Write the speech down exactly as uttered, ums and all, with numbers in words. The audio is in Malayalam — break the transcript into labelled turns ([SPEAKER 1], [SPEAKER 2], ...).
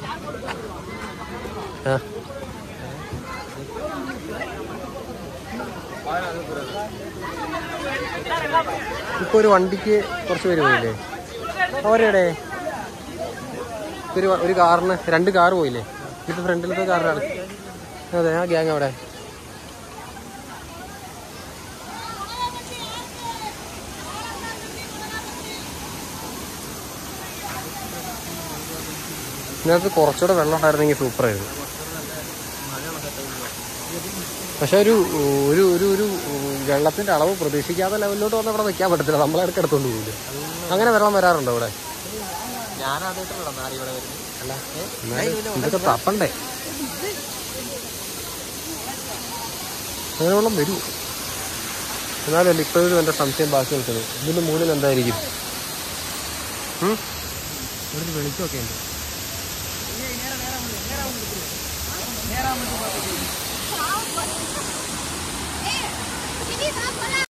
[SPEAKER 1] ഇപ്പൊ ഒരു വണ്ടിക്ക് കുറച്ച് പേര് പോയില്ലേ? അവരെവിടെ? ഒരു ഒരു കാറിന് രണ്ട് കാറ് പോയില്ലേ? ഇപ്പൊ ഫ്രണ്ടിലത്തെ കാറിനാണ്. അതെ, ആ ഗ്യാങ് അവിടെ. ഇതിനകത്ത് കുറച്ചുകൂടെ വെള്ളം ഉണ്ടായിരുന്നെങ്കിൽ സൂപ്പറായിരുന്നു. പക്ഷെ ഒരു ഒരു ഒരു ഒരു വെള്ളത്തിന്റെ അളവ് പ്രതീക്ഷിക്കാത്ത ലെവലിലോട്ട് വന്ന് അവിടെ നിൽക്കാൻ പറ്റത്തില്ല. നമ്മളെ ഇടയ്ക്ക് എടുത്തോണ്ട് പോകില്ല. അങ്ങനെ വെള്ളം വരാറുണ്ടോ ഇവിടെ? ഇതൊക്കെ തപ്പണ്ടേ? അങ്ങനെ വെള്ളം വരൂ. എന്നാലല്ലേ ഇപ്പോഴും എൻ്റെ സംശയം ബാക്കി നിൽക്കുന്നത്. ഇതിന്റെ മുകളിൽ എന്തായിരിക്കും? ഇവിടുന്ന് വെളിച്ചമൊക്കെ ഉണ്ട്.